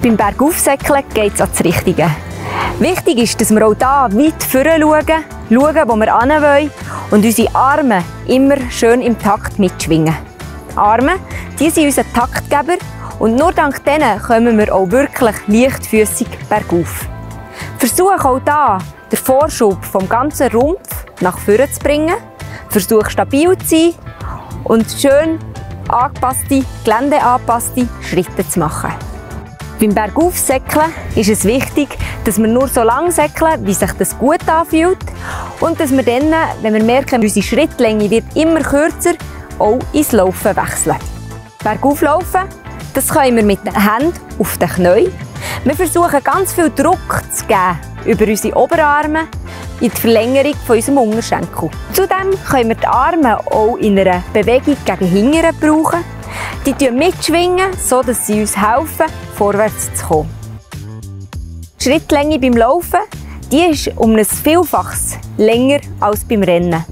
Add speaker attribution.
Speaker 1: Beim Bergaufsäckeln geht es an das Richtige. Wichtig ist, dass wir auch hier weit vorne schauen, wo wir hin wollen und unsere Arme immer schön im Takt mitschwingen. Die Arme, die sind unser Taktgeber und nur dank denen kommen wir auch wirklich leichtfüßig bergauf. Versuch auch hier den Vorschub vom ganzen Rumpf nach vorne zu bringen. Versuch stabil zu sein und schön geländeangepasste Schritte zu machen. Beim Bergaufsäckeln ist es wichtig, dass wir nur so lange säckeln, wie sich das gut anfühlt und dass wir dann, wenn wir merken, unsere Schrittlänge wird immer kürzer, auch ins Laufen wechseln. Bergauflaufen, das können wir mit den Händen auf den Knien. Wir versuchen ganz viel Druck zu geben über unsere Oberarme in die Verlängerung von unserem Unterschenkel. Zudem können wir die Arme auch in einer Bewegung gegen hinten brauchen. Die mitschwingen, sodass sie uns helfen, vorwärts zu kommen. Die Schrittlänge beim Laufen, die ist um ein Vielfaches länger als beim Rennen.